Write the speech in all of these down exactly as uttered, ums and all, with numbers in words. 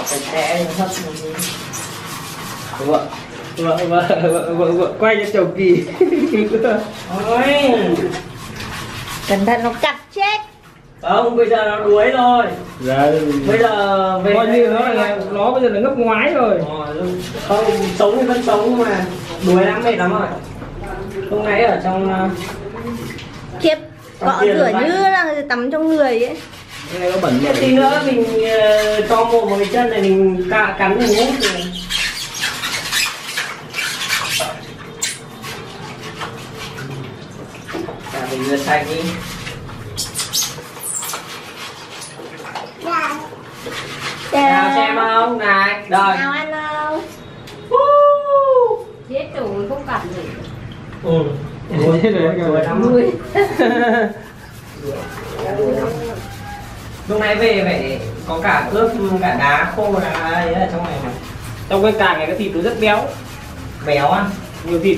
sạch sẽ hấp. Vợ vợ vợ vợ vợ, vợ quay cho chồng Kỳ. Ôi cẩn thận nó cắt chết. không, bây giờ nó đuối rồi. Dạ. Bây giờ về coi như nó là nó bây giờ là ngấp ngoái rồi. Không, sống thì vẫn sống mà đuối lắm, mệt lắm rồi. Lúc nãy ở trong Khiếp, cọ rửa như là tắm trong người ấy. Nghe nó bẩn một tí nữa mình uh, cho một một cái chân này mình cạ, cắn mình hút rồi. Cả mình rửa sạch đi. Nào xem không? Này, rồi. Nào ăn không? Chết rồi, không cảm gì. Ừ. thế rồi Rồi lắm rồi. Lúc nãy về phải có cả ướp cả đá khô là ấy ở trong này mà. Trong cái càng này cái thịt nó rất béo, Béo á, nhiều thịt.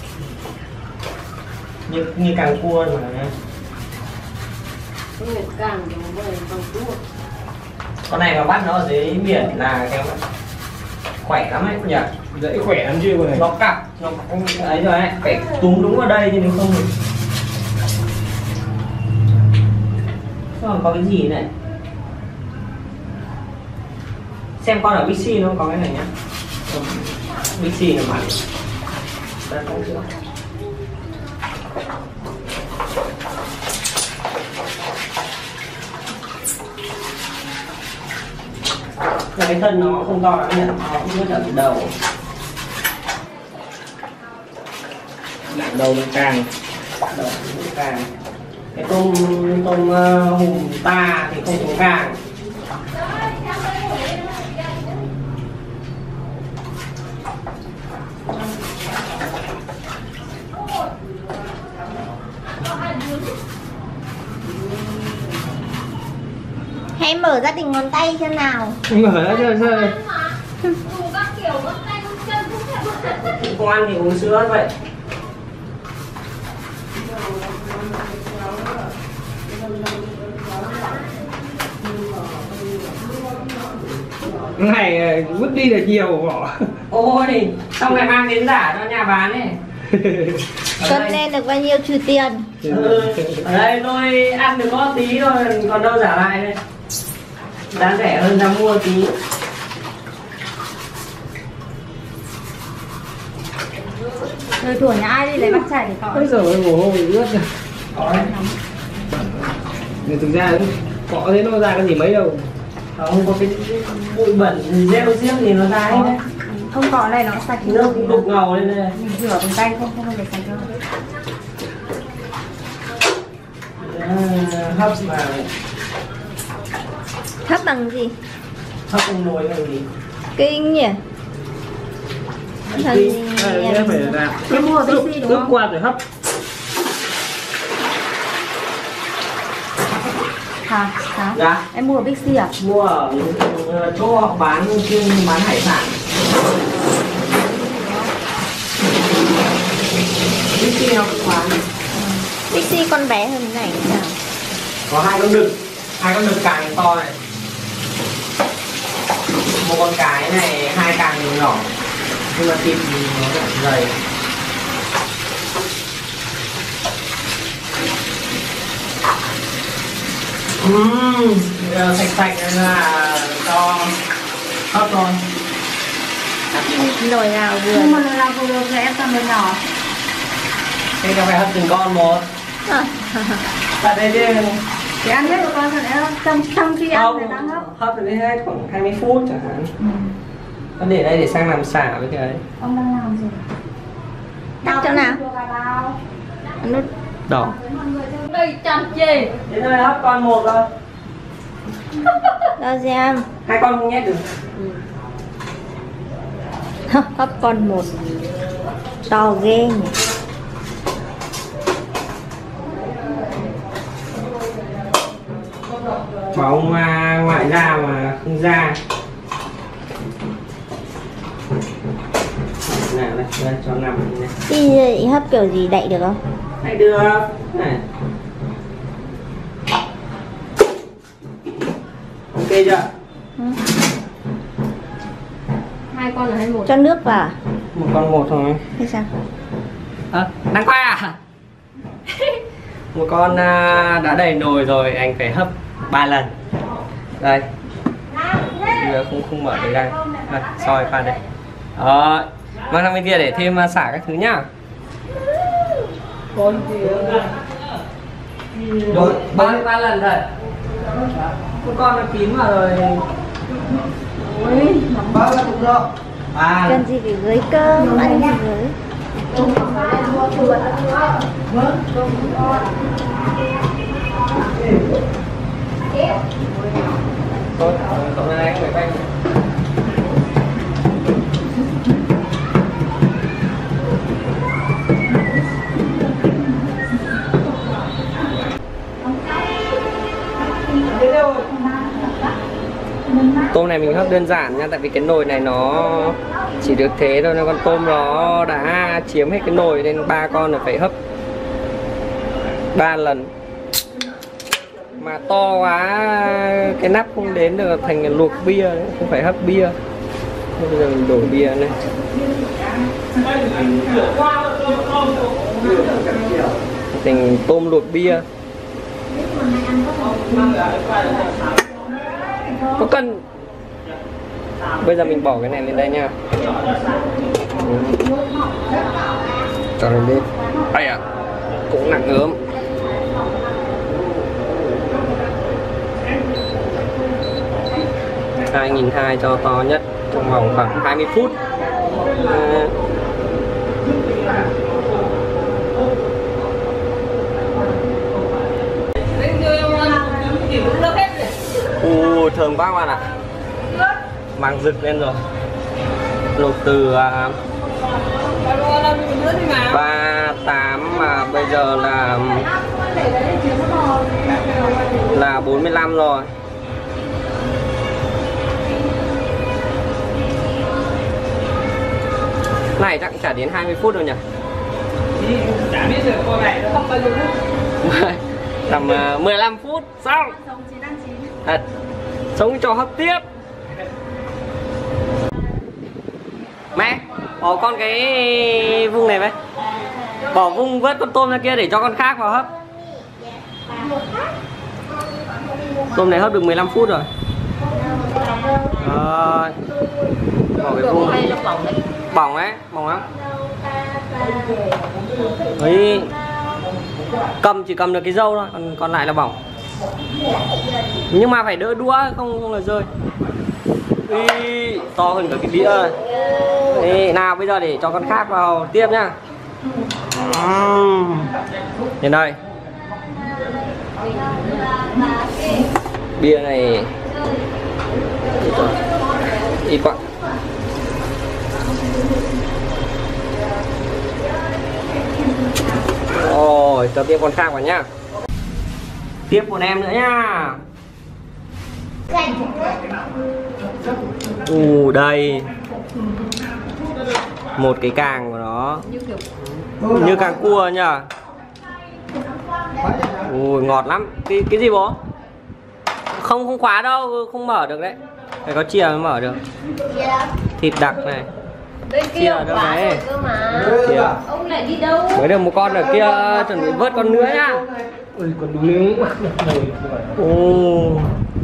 như như càng cua mà. Không phải càng thì nó về bằng cua. Con này mà bắt nó ở dưới biển là cái khỏe lắm ấy nhỉ. Dễ khỏe lắm chưa con này. Nó cặp, nó không ấy rồi ấy, phải túm đúng vào đây chứ nếu không thì... Còn có cái gì này? Xem con ở Bixi nó có cái này nhá. Bixi là mặt. Đây không chưa? Là cái thân nó không to lắm nhỉ, nó cũng rất là đầu. Nặng đầu nó càng. Đầu cũng càng. Cái tôm tôm uh, hùm ta thì không trúng càng. Hãy mở ra từng ngón tay xem nào. Mở ra cho chơi. Không ăn thì uống sữa vậy. Cái này vứt đi là nhiều bỏ. Ôi, xong lại mang đến giả cho nhà bán ấy. Cân lên được bao nhiêu trừ tiền. Ừ, ở đây tôi ăn được có tí thôi, còn đâu giả lại đây. Giá rẻ hơn ra mua tí. Rồi thủa nhà ai đi lấy bát chảy để cọ. Bây giờ mồ hôi ướt rồi. Có đấy. Nhưng thực ra cọ thế nó ra cái gì mấy đâu. Không có cái bụi bẩn, rêu riêng thì nó ra hết đấy. Không cọ này nó sạch. Nước đục ngầu lên đây. Mình rửa bằng tay không, không phải sạch đâu. À, hấp mà Hấp bằng gì? hấp không nồi bằng gì? Kinh nhỉ? Thần gì Đây, nhỉ? phải là Em mua ở Bixi đúng ướp không? qua rồi hấp. Hả? Hả? Dạ. Em mua ở Bixi à? Mua ở chỗ họ bán chuyên bán hải sản. Bixi họ cũng bán. Bixi con bé hơn thế này nào? Có hai con đực, hai con đực càng to này. Một con cái này hai càng nhỏ, nhưng mà thịt thì nó rất dày. Uhm, sạch sạch nên là cho hấp thôi. Nồi nào vừa? Nhưng mà lần nào vừa rồi em cầm lên nhỏ. Thế cho phải hấp từng con một. À. Tại đây chứ. Thì ăn hết rồi con, còn em trong, trong khi ăn người ta hấp. Hấp đến hết khoảng hai mươi phút chẳng hạn. Ừ. Con để đây để sang làm xả với cái ấy. Ông đang làm gì? Cắt chỗ nào? Nút. Đỏ. Đây chăn chê. Thế thôi hấp con một thôi. Cho xem. Hai con không nhét được. Hấp con một. To ghê nhỉ. Bảo ông à, ngoại ra mà không ra. Nào đây, đây cho nằm này. Đi vậy hấp kiểu gì đậy được không? Hãy đưa này. Ok chưa? Ừ. hai con là hay một? Cho nước vào Một con một thôi. hay sao? À, đang quay à? Một con à, đã đầy nồi rồi, anh phải hấp ba lần. Đây. Giờ không không mở được đây. Đây, soi pha đây. Đó. Mang sang bên kia để thêm uh, xả các thứ nhá. Con gì Đúng, ba ba lần rồi. Một con nó kín vào rồi. ba lần rồi. À. Cần gì phải gửi cơm, ăn gì gửi. Thôi, cậu này anh phải quay. Tôm này mình hấp đơn giản nha, tại vì cái nồi này nó chỉ được thế thôi, con tôm nó đã chiếm hết cái nồi nên ba con là phải hấp ba lần. Mà to quá cái nắp không đến được thành luộc bia đấy, không phải hấp bia. Bây giờ mình đổ bia này. Thành tôm luộc bia. Có cần. Bây giờ mình bỏ cái này lên đây nha. Cho lên đi. Ây à, cũng nặng ướm. hai nghìn hai trăm cho to nhất trong vòng khoảng hai mươi phút. À. Ồ, thơm quá các bạn ạ. Vàng rực lên rồi. Luộc từ uh, ba tám mà bây giờ là là bốn mươi lăm rồi. Này chắc chả đến hai mươi phút đâu nhỉ? Chả biết được con này nó không bao nhiêu phút. Tầm uh, mười lăm phút xong. À, sống cho hấp tiếp. Mẹ, bỏ con cái vung này với. Bỏ vung vớt con tôm ra kia để cho con khác vào hấp. Tôm này hấp được mười lăm phút rồi. Rồi. Bỏ cái vung. Bỏng ấy, bỏng lắm. Đấy. Cầm chỉ cầm được cái râu thôi, còn còn lại là bỏng. Nhưng mà phải đỡ đũa không không là rơi. Ý, to hơn cả cái đĩa này. Ý, nào bây giờ để cho con khác vào tiếp nhá. Uhm. Đến đây. Bia này ít quá. Rồi, cho tiếp con khác vào nhá. Tiếp một em nữa nhá. Ù đây. Một cái càng của nó như càng cua nhá. Ui ngọt lắm. Cái cái gì bố? Không không khóa đâu, không mở được đấy. Phải có chìa mới mở được. Thịt đặc này. Chìa đâu đấy. Chìa. Ông lại đi đâu? Mới được một con ở kia, chuẩn bị vớt con nữa nhá. Ui còn đúng miếng. Ồ.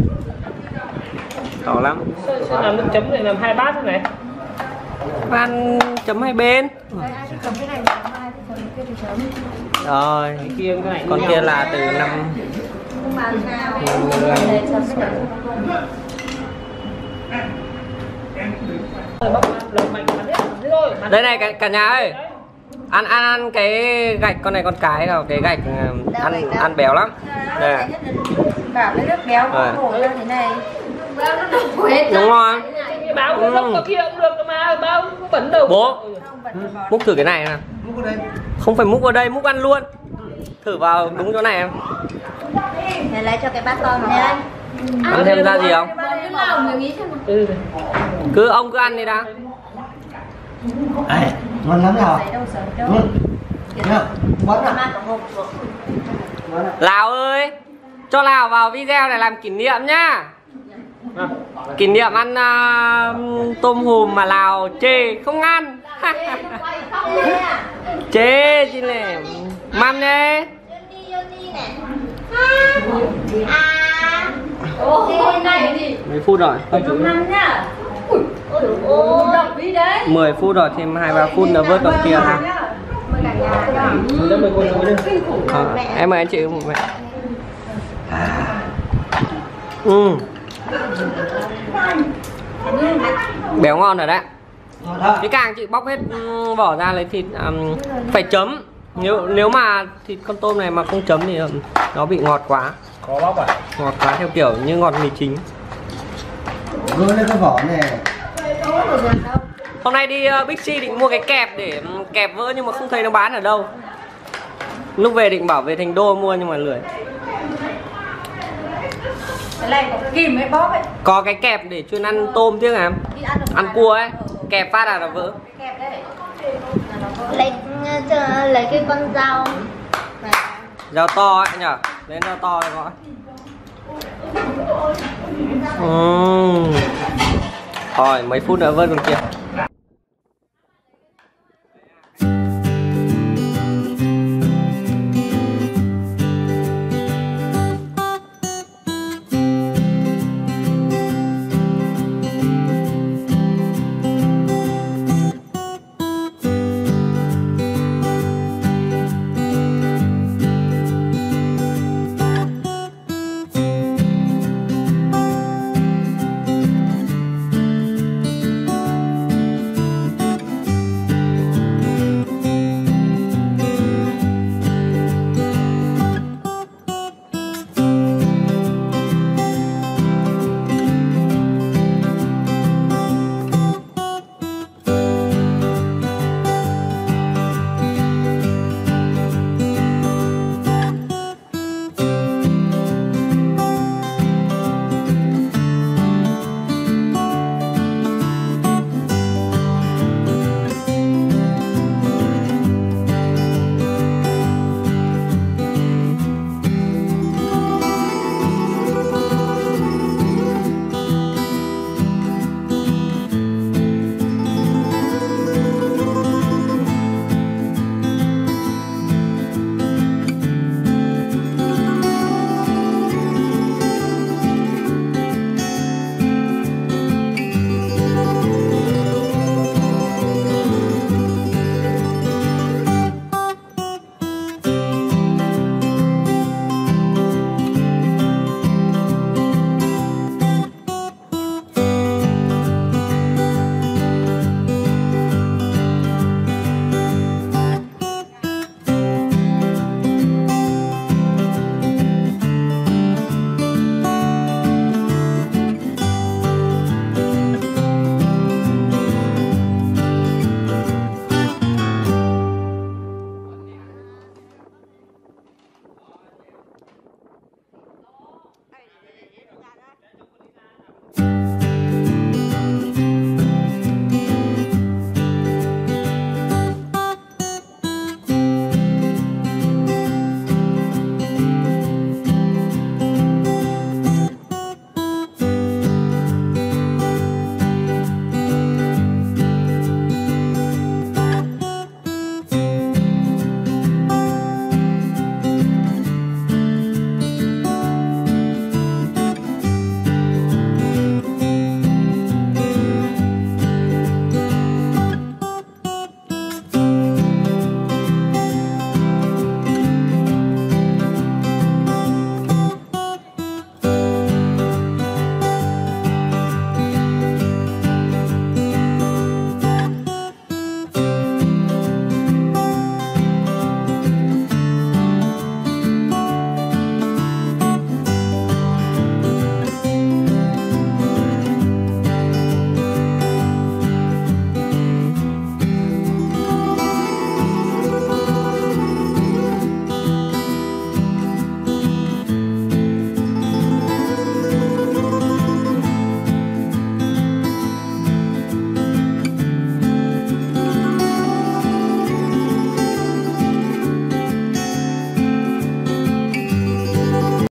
To lắm. Sao làm nước chấm này làm hai bát thế này? Ăn chấm hai bên. Cầm cái này chấm hai, chấm cái thì chấm. Rồi, Cái kia cái này con kia là từ năm Không bán nào. năm mươi lăm. Đây chấm cái này. Đây này cả, cả nhà ơi. Ăn ăn ăn cái gạch con này con cái nào cái gạch ăn ăn béo lắm. Đây này. Bảo cái nước béo Rồi. đổ ra thế này. Béo nó đổ hết. Đúng rồi. Báo cũng không có kia cũng được mà báo cũng bẩn đầu. Bố múc thử cái này nè. Không phải múc vào đây, múc ăn luôn. Thử vào đúng chỗ này em. Để lấy cho cái bát to này. Ăn thêm ra gì không? Cái nào người nghĩ xem nào. Ừ. Cứ ông cứ ăn đi đã. Đây, ngon lắm nào. Đâu sợ đâu. Được. Bớt nào. Lào ơi, cho Lào vào video này làm kỷ niệm nhá. Kỷ niệm ăn uh, tôm hùm mà Lào chê không ăn. Chê chứ này. Mắm nè. Mấy phút rồi. mười phút rồi, thêm hai ba phút nữa vớt con kia ha. À, em mời anh chị một mẹ. Ừ. Béo ngon rồi đấy. Cái càng chị bóc hết vỏ ra lấy thịt um, phải chấm. Nếu nếu mà thịt con tôm này mà không chấm thì um, nó bị ngọt quá. Khó bóc à? Ngọt quá theo kiểu như ngọt mì chính. Gỡ lên cái vỏ này. Hôm nay đi uh, Bixi định mua cái kẹp để um, kẹp vỡ nhưng mà không thấy nó bán ở đâu. Lúc về định bảo về Thành Đô mua nhưng mà lười. Cái này có cái kìm ấy bóp ấy. Có cái kẹp để chuyên ăn tôm tiếc em. Ăn cua ấy. Kẹp phát là nó vỡ. Kẹp đây. Lấy lấy cái con dao này. Dao to ấy nhở. Lấy dao to này gọi. Uhm. Thôi mấy phút nữa vớt con kia.